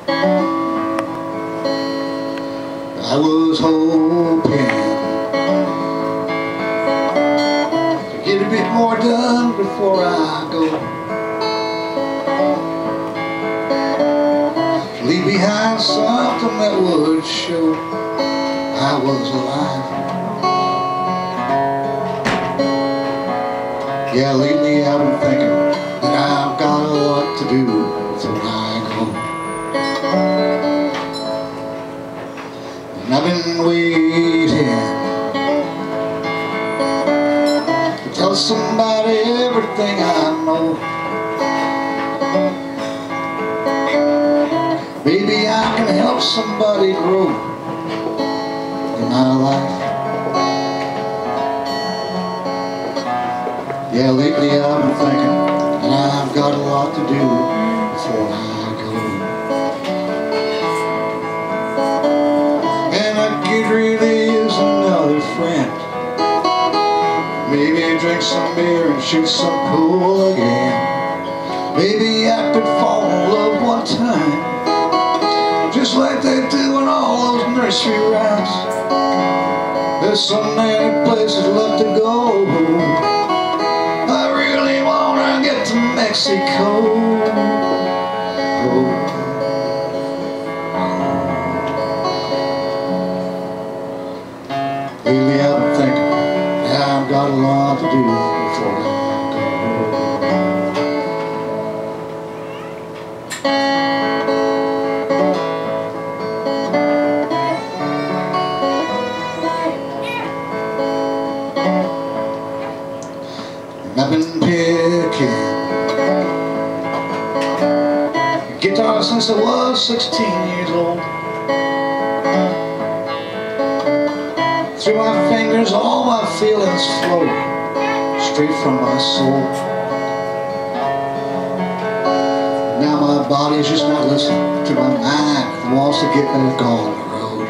I was hoping to get a bit more done before I go. Leave behind something that would show I was alive. Yeah, lately I've been thinking that I've got a lot to do before I go. And I've been waiting to tell somebody everything I know. Maybe I can help somebody grow in my life. Yeah, lately I've been thinking that I've got a lot to do before I go. And I could really use another friend. Maybe drink some beer and shoot some pool again. Maybe I could fall in love one time, just like they do in all those nursery rhymes. There's so many places left to go. I really wanna get to Mexico. Lately I've been thinking that I've got a lot to do before I go. I've been picking guitar since I was 16 years old. Through my fingers all my feelings flow straight from my soul. Now my body's just not listening to my mind that wants to get back on the road.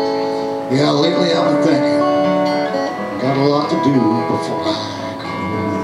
Yeah, lately I've been thinking got a lot to do before I go.